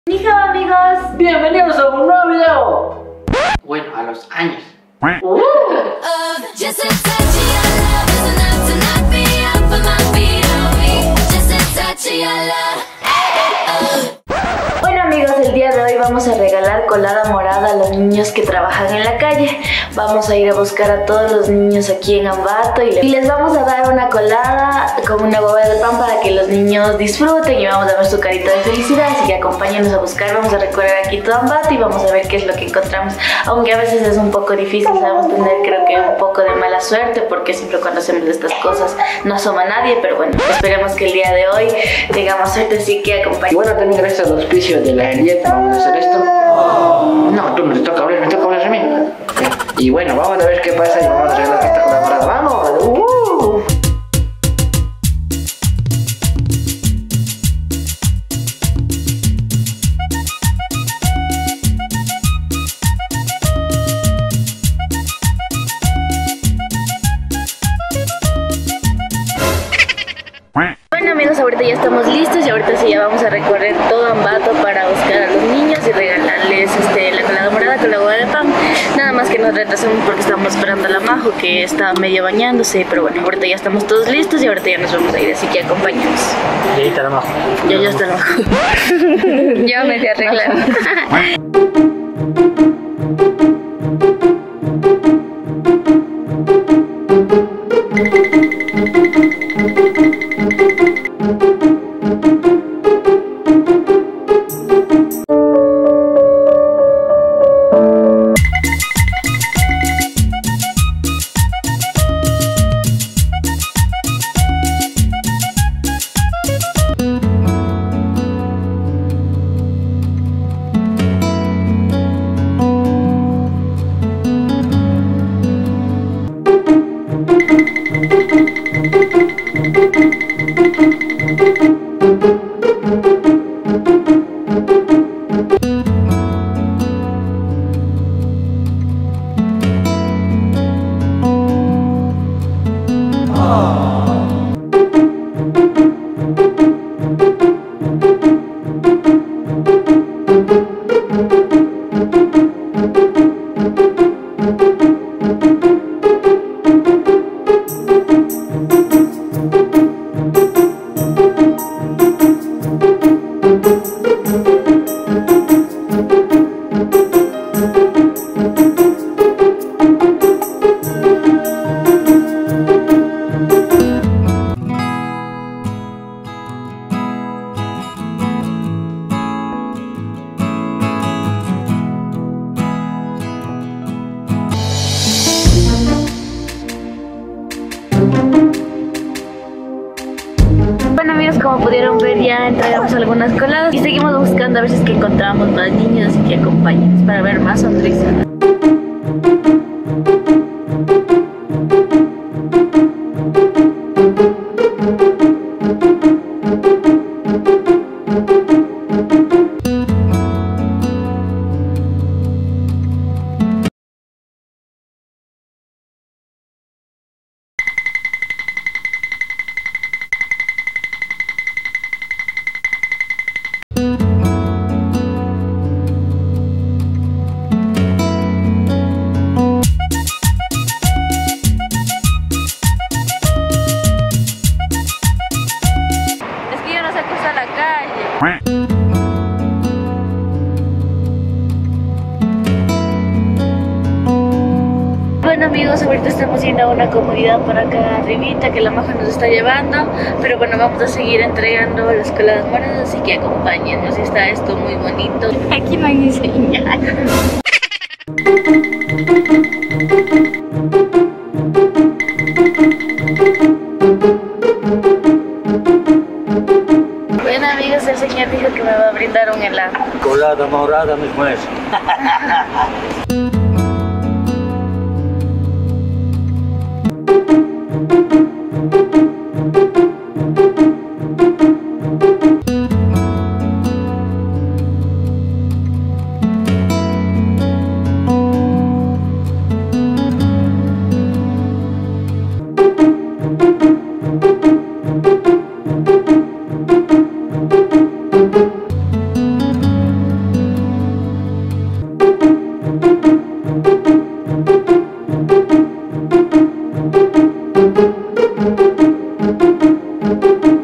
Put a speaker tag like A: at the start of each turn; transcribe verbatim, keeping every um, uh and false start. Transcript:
A: ¡Hola amigos!
B: ¡Bienvenidos a un nuevo video! Bueno, a los años. Uh.
A: Bueno amigos, el día de hoy vamos a regalar colada morada a los niños que trabajan en la calle. Vamos a ir a buscar a todos los niños aquí en Ambato y les vamos a dar una colada con una bóveda de pan para que los niños disfruten y vamos a ver su carita de felicidad. Así que acompáñenos a buscar, vamos a recorrer aquí todo Ambato y vamos a ver qué es lo que encontramos. Aunque a veces es un poco difícil, sabemos tener creo que un poco de mala suerte porque siempre cuando hacemos estas cosas no asoma nadie, pero bueno, esperemos que el día de hoy tengamos suerte, así que acompáñenos.
B: Y bueno, también gracias al auspicio de la Eliette vamos a hacer esto. No, tú me toca hablar, me toca hablar a mí. Y bueno, vamos a ver qué pasa y vamos a regalar esta colada morada. ¡Vamos! Uh.
A: Bueno amigos, ahorita ya estamos listos y ahorita sí ya vamos a recorrer todo Ambato para buscar a los niños y regalarles este, la colada morada con la bóveda de pan. Nada más que nos retrasamos porque estamos esperando a la Majo que está medio bañándose, pero bueno, ahorita ya estamos todos listos y ahorita ya nos vamos a ir, así que acompáñanos.
B: Y ahí está la Majo.
A: Ya, ya está la Majo. Ya me fui a arreglar. Bueno amigos, como pudieron ver ya entregamos algunas coladas y seguimos buscando a ver si es que encontramos más niños, así que acompáñenos para ver más sonrisas. Bueno amigos, ahorita estamos yendo a una comunidad por acá arribita que la Maja nos está llevando, pero bueno, vamos a seguir entregando las coladas moradas, así que acompáñenos. Está esto muy bonito. Aquí no hay ni señal. Bueno amigos, el señor dijo que me va a brindar un helado.
C: Colada morada mismo es.
A: Chao.